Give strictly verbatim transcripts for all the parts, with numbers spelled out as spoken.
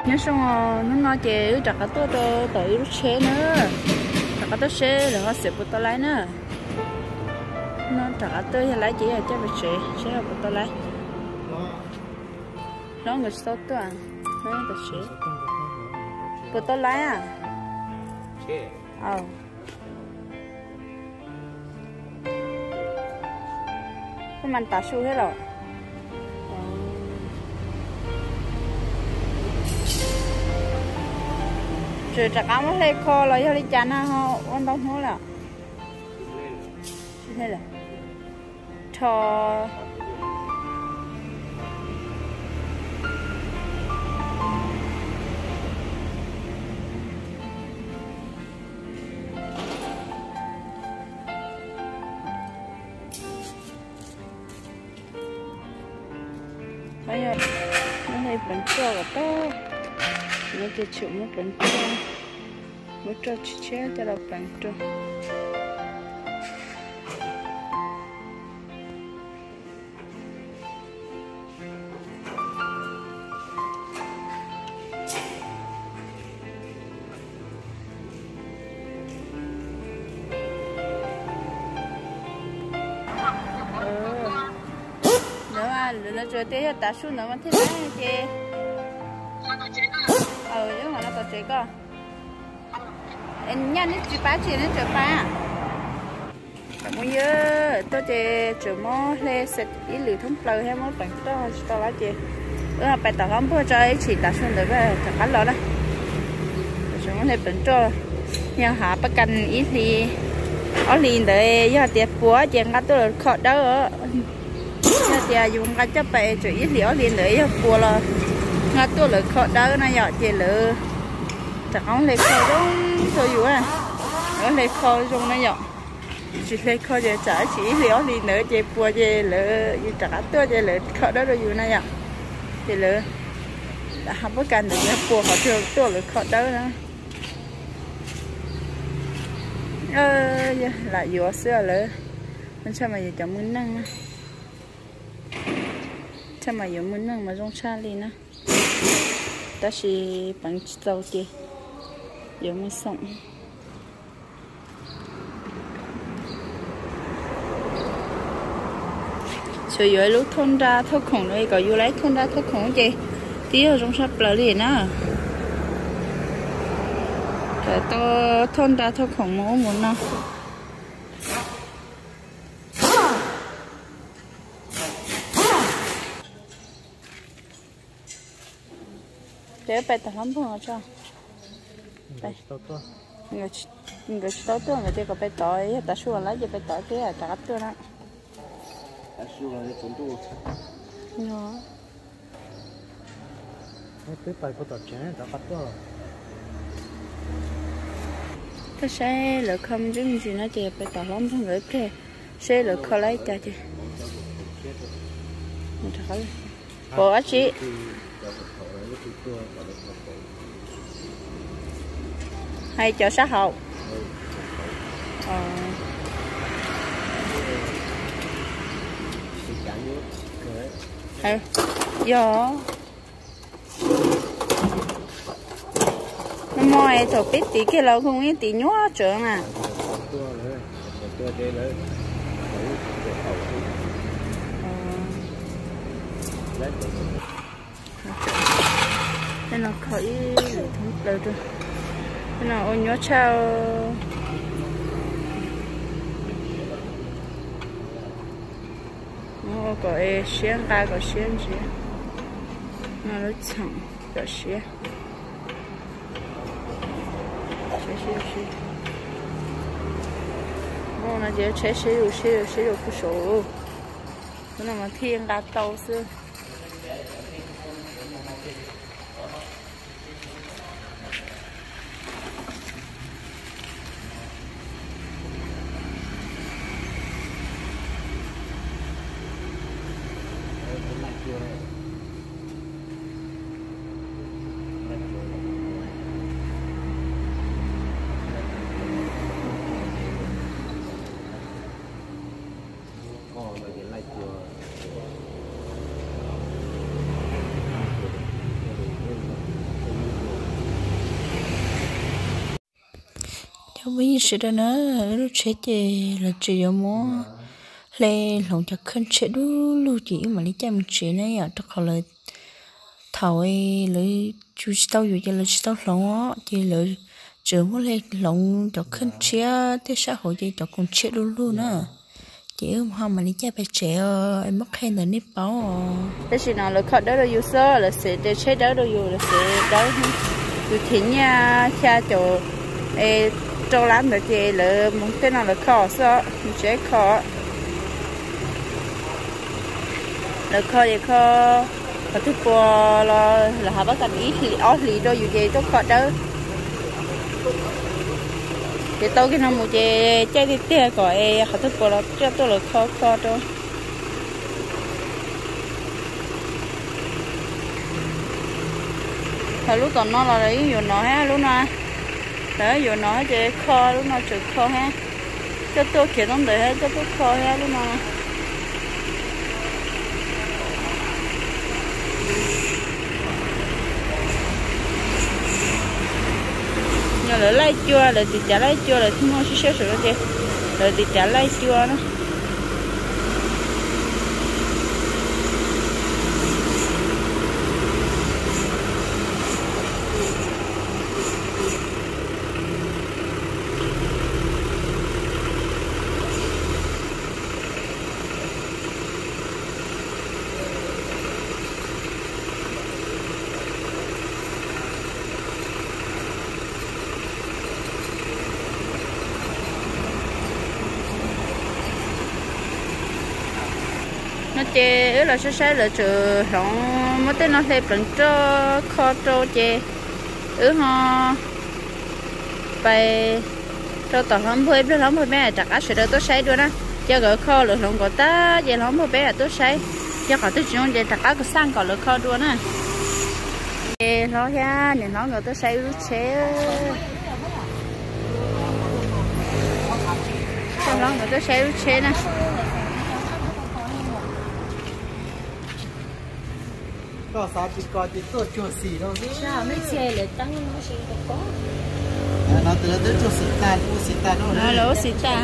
nhớ xong rồi nó nói chị chặt cái tôi tôi tự lúc xe nữa chặt cái tôi xe rồi họ sẽ bút tôi lấy nữa nó chặt cái tôi lấy chỉ là cho bị xe xe là bút tôi lấy nó người số tôi à nó bị xe bút tôi lấy à ờ cái mình tả su hết rồi rồi chắc áo mới lấy kho rồi lấy chán ha họ ăn đông hết là thế là cho bây giờ nó này bánh trò của tôi nó chỉ chịu một bánh trò một trò chỉ chế cho là bánh trò nó chơi té ta xuống nó vẫn thế này chị ờ nhưng mà nó có chơi cơ em nhăn nó chỉ ba chị nó chơi ba bây giờ tôi chơi chơi mò lên set ý lử thông plei hay mò bánh to to lá chị bữa nào bài tập không bữa chơi chỉ ta xuống được về chẳng bán lọ đó chơi mò lên bánh to nhưng hạ bắt cần ý thì ở liền đấy giờ tiệt búa chèn cá tôi khó đỡ thì dùng cái chấp bẹ chỉ ít liều liền đấy bùa là ngắt tôi lấy khó đỡ này nhỏ chỉ lỡ chẳng có lấy khó đúng thôi dù à nó lấy khó dùng này nhỏ chỉ lấy khó để trả chỉ liều liền nữa chỉ bùa chỉ lỡ trả tôi chỉ lỡ khó đỡ rồi dù này nhỏ chỉ lỡ không có cần được bùa họ chưa tôi lấy khó đỡ nữa ơ lại vừa xưa lỡ nên sao mà giờ chẳng muốn năng sao mà giờ muốn năng mà rong xa đi nữa ta chỉ bằng dầu kia giờ muốn sống rồi giờ lúc thôn ra thôn khổng đây có vô lấy thôn ra thôn khổng gì tí ở rong xa bờ liền á rồi tôi thôn ra thôn khổng muốn muốn nào để bài tập lắm không cho bài người người tốt tuổi người chơi có bài tỏi ta xua lấy gì bài tỏi kia ta cắt tôi đó ta xua lấy phun tu nhỏ cái bài có tỏi chén ta cắt tôi cái xe lợn không giống gì nó chơi bài tỏi lắm không người kia xe lợn không lấy cho chị mình thật bỏ chị hay chợ xã hội ờ hay giờ nó mồi thổ biết tí kia lâu không biết tí nhó trưởng à nên là khởi thống đời rồi nên là ôn nhớ chào nó có e xiên cái có xiên gì nó nó chẳng có xiên xiên xiên xiên nó nó chỉ chế xiên rồi xiên rồi xiên rồi không số nó là mà thiên đá tàu xưa không biết gì đó nữa lúc chết thì là chỉ có muốn lên lòng cho khăn chết đu lưu chỉ mà lý chăm chuyện này ở trong họ lời thầu ấy lời chú tao dù cho lời tao lòng á chỉ lời chỉ muốn lên lòng cho khăn chết thế xã hội chỉ cho con chết đu luôn nữa chỉ không mà lý cha phải trẻ em mất khen là nếp báo thế thì nào là khó đó rồi yêu sơ là sẽ để chết đó rồi yêu là sẽ đó từ thính nha cha chỗ ê trâu lắm được thì là muốn thế nào là khó sao mình sẽ khó là khó thì khó và thứ ba là là họ bắt cần ý thì ó lý đôi dù gì tốt khó đâu thì tôi cái nào một cái chơi đi tia gọi họ thứ ba là cho tôi là khó khó đâu thời lúc còn nó là đấy dù nó ha lúc nào đấy dù nó chơi khó lúc nào chịu khó ha cho tôi kiểu nó để hết cho tôi khó ha lúc nào nhờ lại lấy chua lại thì trả lấy chua lại không có xíu xíu chứ lại thì trả lấy chua đó nó chê ấy là sẽ sẽ là trừ rong mất tên nó thêm lần cho kho cho chê ứ ho bài cho tao không hơi biết lắm thôi bé chắc ăn sẽ được tôi say luôn á cho gỡ kho được lòng của ta vậy lắm thôi bé là tôi say cho cả tôi chọn vậy chắc ăn cái sang còn được kho luôn á chê nó ha nên nó người tôi say lúc chế cho nó người tôi say lúc chế nè có sao chỉ có chỉ tôi chua xì đâu chứ sao mấy xe lại tăng nó sẽ có nó từ từ chua xì ta chua xì ta đâu nó lỗ xì ta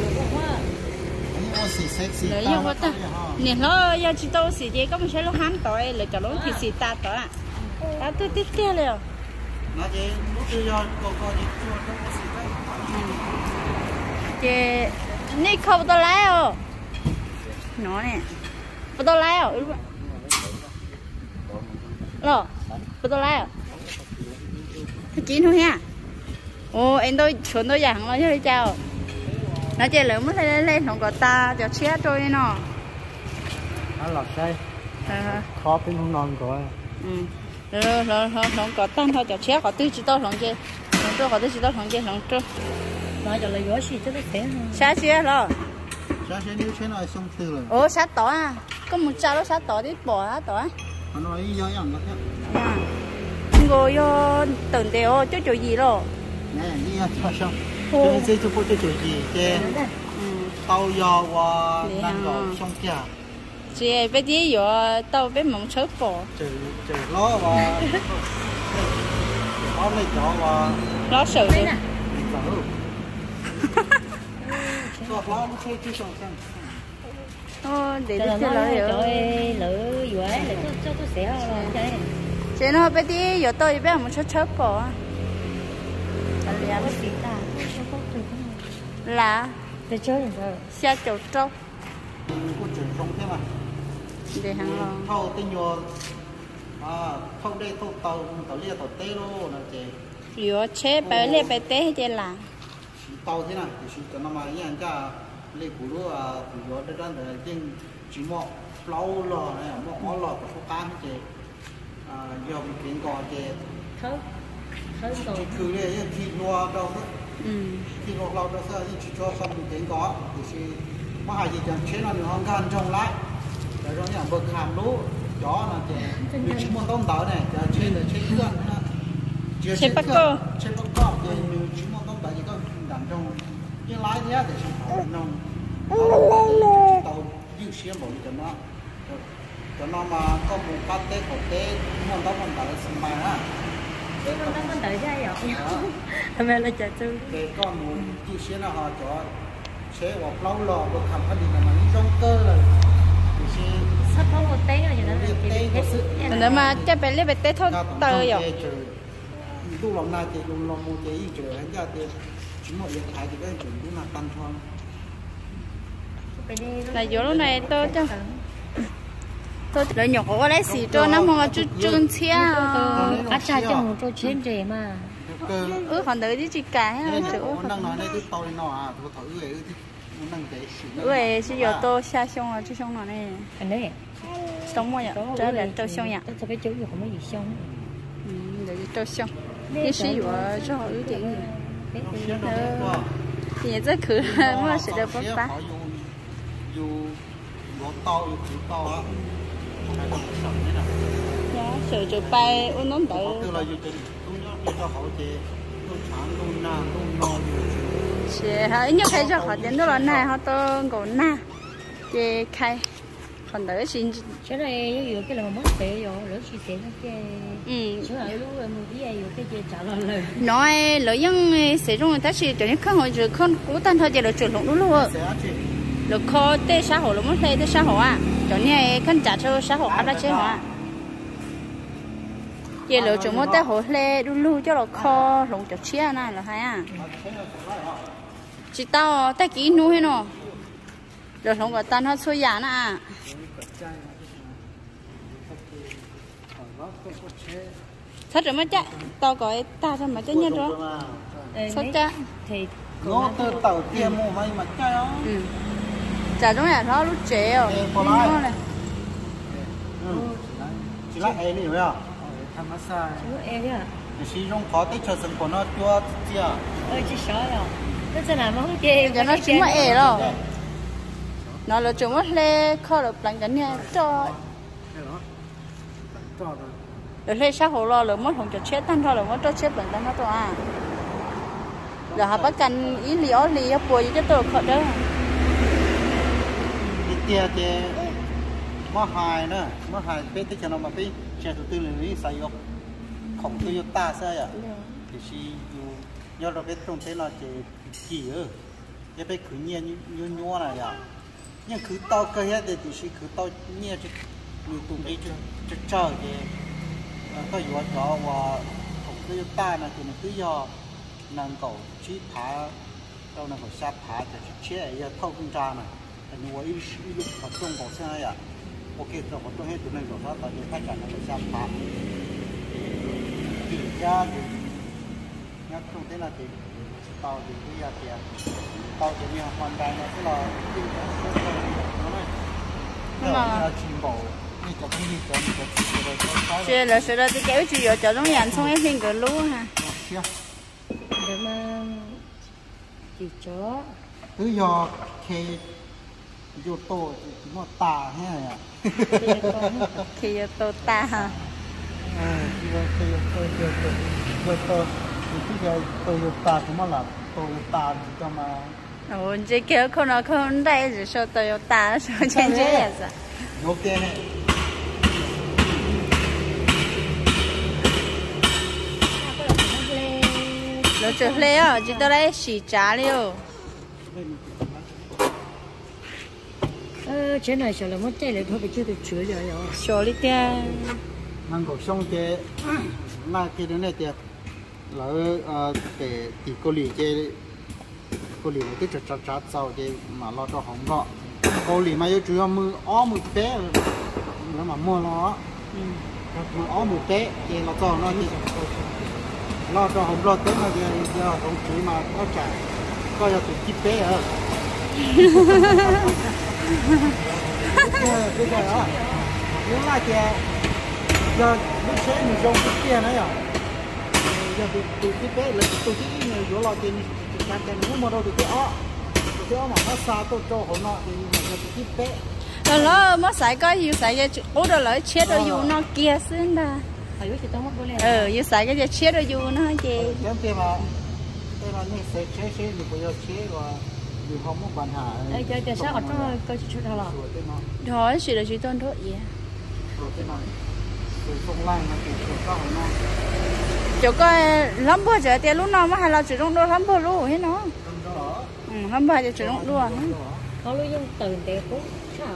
chua xì sexy lấy yêu quá ta nè nó giờ chỉ tôi xì gì có một số lúc hắn tội lại cả lỗ thì xì ta tội à ta tôi tiếp theo liền nó chỉ lúc tôi do cô cô đi chua chua xì ta chị nè không tôi lấy không nó nè tôi lấy không lo tôi lấy à chín thôi ha ô em tôi chuẩn tôi dặn nó chứ chào nó chơi lớn mới lên lên không có ta cho chết trôi nó nó lọt đây khó bên không non của ừ rồi rồi rồi không có tan thôi cho chết có tư chỉ tôi không chơi không tôi có tư chỉ tôi không chơi không tôi nói cho lấy gói xì cho nó khỏe sát xíu rồi sát xíu nếu thế này xong từ rồi ô sát tỏi à có một cháo đó sát tỏi đi bỏ á tỏi nó nói doอย่างđó thế ngồi vô từng đều cho chỗ gì rồi nè đi cho xong cho nên cho cô cho chỗ gì chứ tàu giò và đang gọi xong kia chị bé đi vô tàu bé mỏng chớp bỏ trừ trừ ló và ló lấy chó và ló sợi đi cho ló nó chơi chứ xong xem ô để cho đi chơi lỡ cho lỡ vừa ấy để cho cho tôi xéo rồi chơi chị nó bé đi vô tàu bé mỏng chớp chớp bỏ là có xí ta là để chơi rồi xe chậu trâu cô trừ xong thế mà để hàng lò thâu tinh vô à thâu đây thâu tàu tàu lia tàu tê luôn là chị liều chế bé liều bé té hay là tàu thế nào thì chỉ nó mà như anh cha lấy củ lúa à thì có đất đó là trên chỉ mọ lâu lò này mọ mọ lò của số tám chị à giờ mình kiện cò chị thớt thớt rồi cứ đây thì loa đâu đó ừ thì loa lâu đó sao chỉ cho xong mình kiện cò thì chỉ mà hai gì chẳng chế nó được hơn gan trong lá rồi đó nhà bậc hàm lúa chó là chị vì chỉ muốn tông tỏi này trên là trên cơn trên bắc cơ trên bắc cơ thì mình chỉ muốn tông tỏi chỉ có đàn trong cái lái thế thì chỉ có nông tàu dư xíu một cho nó cho nó mà có một cái tế của tế muốn tông tỏi là xem mà á Tôi con đang con đợi ra vậy. Hôm nay là chả chú. cái con muốn chỉ xe là họ cho xe hoặc lâu lò được làm cái gì mà nó trong cơ là thì xe Sắp có một té rồi nó Một té có sự. Nếu mà chắc phải lấy bề té thôi tờ rồi. lúc lòng này thì lúc lòng một cái trời hắn ra thì chúng mọi điện thoại thì cái chuyện cũng là tăng thôi. Là vô lúc này tôi cho tôi lợi nhọc có lấy xì cho nó mà chút chút chia Cá cha cho một chỗ trên rể mà. ừ còn đợi đi chỉ cả chỗ đang nói đây tôi tôi nó à tôi thử về thì đang để ừ chỉ giờ tôi xa xong rồi chứ xong rồi này Anh đấy. xong rồi ạ đó là tôi xong ạ Tôi cái chú gì không có gì xong. ừ để tôi xong cái gì của cho họ ưu tiên thì rất khử mà sẽ được bớt bá dù gỗ to dù chữ to á hay là sợi thế nào dạ sợi chữ bay uốn nón tự tức là dù chữ đúng nhớ cho họ chè luôn sáng luôn na luôn no chè họ nhất hay cho họ đến đó là này họ to còn na chè khai còn đỡ xin Cái này vừa cái là mất tệ rồi, lỡ suy tệ nó cái. ừ Số ở lúc một cái gì cái gì trả lời lời. nói lỡ dân sử dụng người ta chỉ cho những khách hội rồi không cố tình thôi chỉ là chuyển lộn đúng luôn lỡ kho tê xã hội là mất tê tê xã hội à cho nên khăn trả cho xã hội áp ra chế hả chỉ lỡ chúng mất tê hội lê đúng luôn cho là kho lộn cho chia này là hay à chỉ tao tay kỹ nuôi nó rồi không có tan hết xôi giả nè thật rồi mới chắc tao gọi ta sao mà chắc nhất rồi sao chắc Thì nó từ tàu tiêm mua mấy mà chơi đó ừ chả giống là nó lúc trẻ rồi nó này chỉ là em hiểu không tham massage chú em nhá. thì sử dụng có tích cho sinh của nó chua chưa Ơi chị sợ rồi. Nó sẽ làm món kia. cho nó chúng mà ế rồi nó là chúng mất lê kho được lạnh cái nha cho được lê sát hồ lo là mất không cho chết tan thôi là mất cho chết bệnh tan nó thôi à rồi họ bắt cần ý lý ó lý ó bùi cho tôi khó đó đi tia tia mất hài nữa mất hài biết tích cho nó mà biết xe đầu tư là lý sai yok không Toyota sao vậy thì chỉ dù do nó biết trong thế là chỉ chỉ ơ cái biết cứ nhiên như như này à nhưng cứ tao cơ hết thì chỉ cứ tao nhiên chứ như tụi ấy chứ chứ chờ thì có yếu cho và không Toyota này thì nó cứ do năng cầu chỉ thả đâu năng cầu sát thả cho chiếc ấy thâu công tra này thì nuôi ít lúc tập trung vào xe này à ok rồi một trong hết tụi này rồi đó tại vì phát triển năng cầu sát thả thì ra thì nhắc trong thế là thì tàu thì bây giờ thì tàu thì nhiều hoàn toàn là cái là cái nó này nó chìm bầu như cho cái gì cho mình cái chưa là sự đó thì kéo chủ yếu cho nó nhàn xong ấy hình cái lú ha Để mà chỉ chó. cứ do khi vô tô thì nó tà thế này à khi tôi ta hả à khi khi tôi tôi tôi tôi tôi thì cái tôi ta cũng mà là tôi ta cho mà ồ chỉ kéo không nó không đây chỉ số tôi ta số trên dưới là sao ok này nó chụp lê à chỉ tôi lấy xì trà liêu Ờ, trên này sợ là mất chạy lại thôi bị chưa được chữa rồi rồi. số đi tia năng cầu xong cái là cái đó này thì lỡ để thì cô lì cái cô lì cái chặt chặt chặt sau cái mà lo cho hỏng gọ cô lì mà chủ yếu mưa ó mưa té nó mà mua nó mưa ó mưa té thì nó cho nó thì lo cho hỏng lo tới mà giờ giờ không chỉ mà nó trả coi là tụi chip té ở cái cái đó nếu là cái giờ lúc sẽ mình dùng cái kia này à giờ tụi tụi cái bé là tụi cái người vô lo tiền làm tiền không mua đâu tụi cái ó tụi cái ó mà nó xa tôi cho họ nọ thì giờ tụi cái bé rồi nó mất sải có yêu sải cái ố đồ lợi chết rồi yêu nó kia xuyên ta Phải biết thì tao mất bố lên. ừ yêu sải cái chết rồi yêu nó gì cái tiền mà cái là như sẽ chế chế được bây giờ chế và được không có bàn hà Ê, chơi chơi sao ở trong coi chút thôi là. thôi chỉ là chỉ tôn thôi gì rồi cái này rồi không lang là thì chỗ có hỏi nó chỗ coi lắm bữa giờ tiền lúc nào mà hay là chỉ trong đó lắm bữa luôn hết nó ừ lắm bữa giờ chỉ trong đó có lúc dùng từ để cũng chảo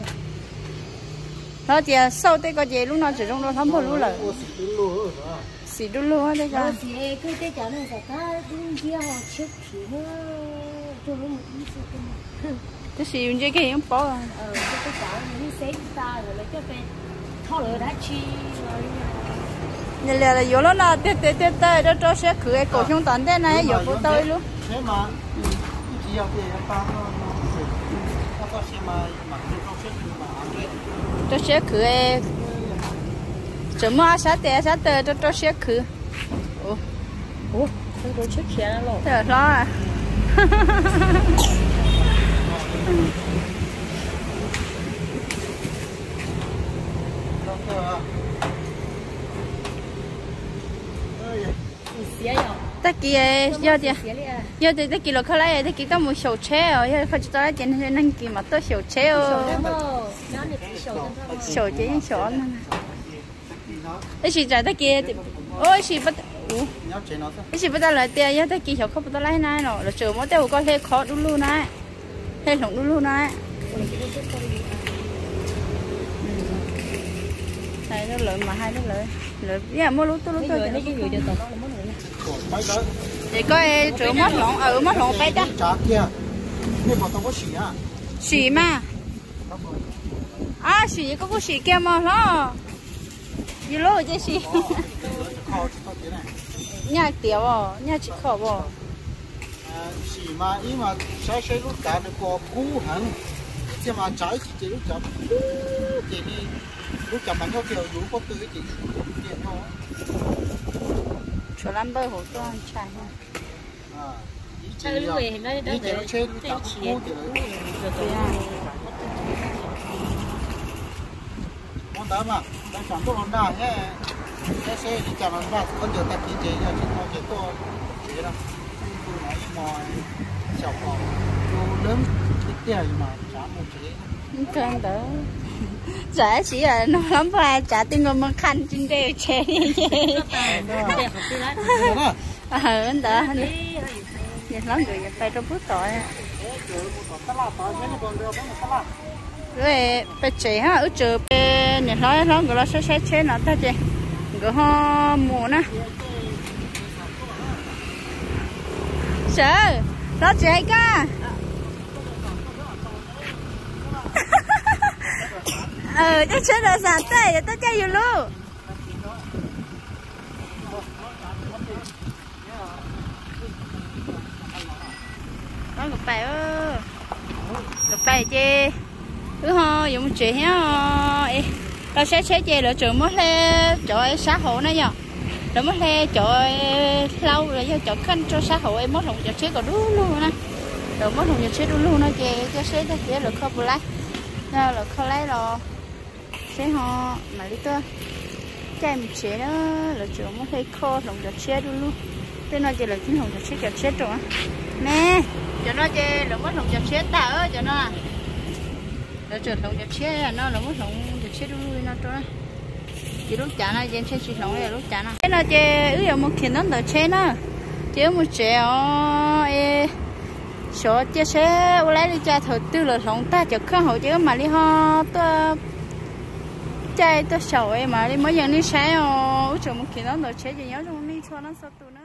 nó chỉ sau đây có gì lúc nào chỉ trong đó lắm bữa luôn là xì đu luôn á đây coi xì cái cái chảo này sẽ có những kia họ chết thì nó cho nó một ít thôi cái xì những cái gì không bỏ ờ cái cái chảo nó xé ta rồi lấy cho về thò lửa đã chi rồi nhà là là vô nó là tê tê tê tê đó cho xe cửa cổ trong tận thế này vô vô tôi luôn thế mà chỉ học thì ta nó nó có xe mà mà không xe mà cho xe cửa chấm mà sát tê sát tê cho cho xe cửa ủa ủa cái đồ chết xe nó thế là lo à tất kia do gì do thì tất kia là khó lấy tất kia có một sầu chế rồi giờ phải cho nó trên trên năng kia mà tôi sầu chế rồi sầu chế những sầu nữa cái gì trả tất kia ôi gì bắt cái gì bắt lại tiền giờ tất kia sầu không bắt lấy này rồi là chờ mỗi tiêu có thể khó đúng luôn này hay lỏng đúng luôn này này nó lợi mà hai nó lợi lợi bây mua lúa tôi lúa tôi để coi chỗ mất lỏng ở mất lỏng bay đó xì mà à xì có có xì kia mà nó gì lúa chứ xì nhà tiểu à nhà chỉ khổ bò xì mà ý mà sai sai lúc cả được có cú hẳn chứ mà trái chỉ lúc chậm chỉ đi lúc chậm bằng có kiểu đủ có tư chỉ điện thôi chỗ làm bơ hổ to chạy à chơi lúc này nó nó để trên chậm cú thì món đó mà đang chọn tôi làm đà nhé xe xe đi chậm bằng ba con giờ ta chỉ chỉ là chỉ có chỉ có chỉ đó tôi nói mò chọc mò lớn ít tiền mà trả một chỉ cơn đỡ giả chỉ là nó lắm phải trả tiền người mà khăn trên đây chơi như vậy ờ anh đỡ vậy lắm rồi phải trong bút tội rồi phải chơi ha ở chợ nhà nói nó người nó sẽ sẽ chơi nó ta chơi người họ mua nè sợ nó chơi cả ờ chắc chơi là sao thế tôi chơi luôn có một bài ơ một bài chơi cứ ho dùng chuyện nhá tao sẽ sẽ chơi lựa trường mất le trời xã hội này nhở rồi mất le trời lâu rồi cho chỗ khăn cho xã hội em mất lòng cho chế còn đúng luôn nè rồi mất lòng cho chế đúng luôn nó chơi cho chế cho chế được không lấy ra là không lấy rồi chế ho mà đi tôi chơi một chế đó là trường mất le khô lòng cho chế đúng luôn thế nó chơi là chính lòng cho chế cho chế rồi nè cho nó chơi là mất lòng cho chế ta ơi cho nó nó trở lòng cho chế nó là mất lòng cho chế đúng luôn nó cho chỉ lúc chả nó trên chế chỉ lòng này lúc chả nó thế nó chơi ứ một kiện nó đỡ chế nó chế một chế ó số chế chế lấy đi chơi thử tư là lòng ta chở khăn hậu chế mà đi ho tôi chơi tôi sầu em mà đi mấy giờ đi xe ó chỗ một kiện nó đỡ chế gì nhớ trong đi cho nó sao tụi nó